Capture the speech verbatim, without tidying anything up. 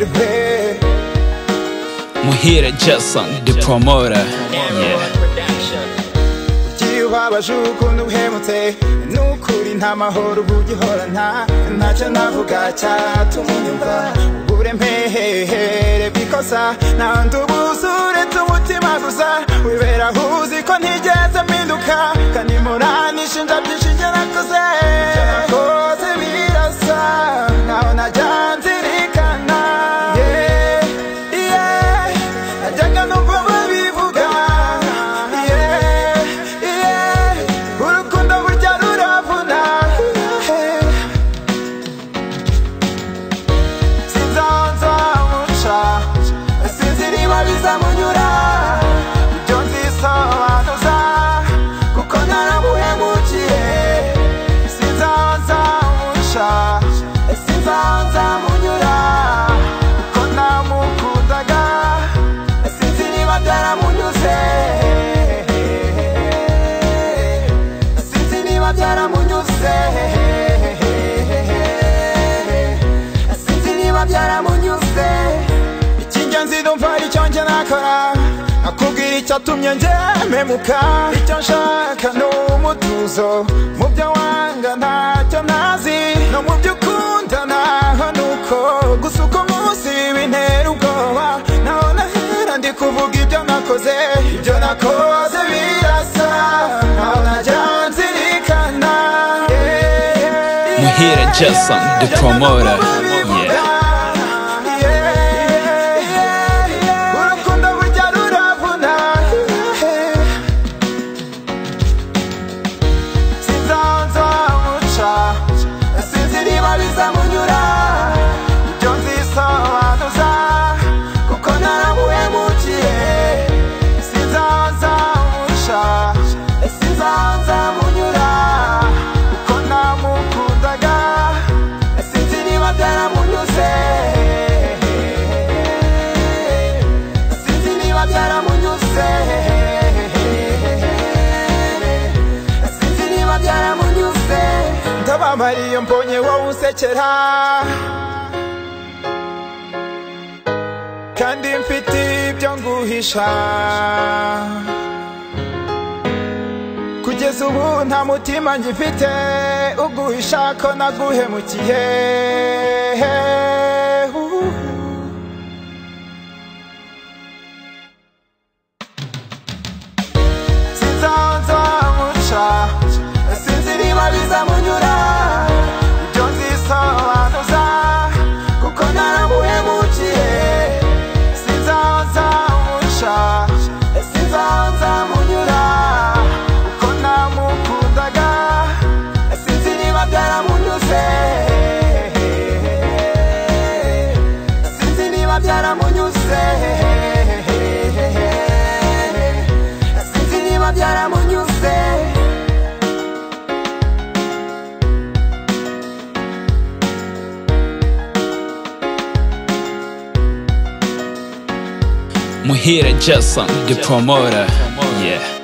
baby. Muhire Jason, the promoter. Yeah. Ukibabaje ukuntu uhemutse nukuri nta mahoro ugihorana ntacyo navuga cyatuma unyumva uburemere bikosa nandi ubusure tumutima gusa wibera uzi ko ntigeze mpinduka kandi muranishinja byinshi njye nakoze nakoze birasa nkaho najya nzirikana yeah yeah najyaga numva babivuga nakubwira icyatumye njye mpemuka icyo nshaka ni umutuzo mu byo wanga ntacyo ntazi no mu byo ukunda naho nuko gusa uko munsi bintera ubwoba naho nahera ndi kuvuga ibyo nakoze ibyo nakoze birasa naho najya nzirikana Muhire Jason, the promoter. Yeah. Mariyo mbonye wowe unsekera kandi mfite ibyo nguhisha kugeza ubu nta mutima ngifite uguhisha ko naguhemukiye sinzanza muca sinzi niba bizamunyura ibyo nzisobanuza kuko naramuhemukiye sinzaza muca sinzaza munyura kuko namukundaga sinzi niba byaramunyuze sinzi niba byaramunyuze sinzi niba byaramunyuze Muhire Jason, the promoter. Yeah.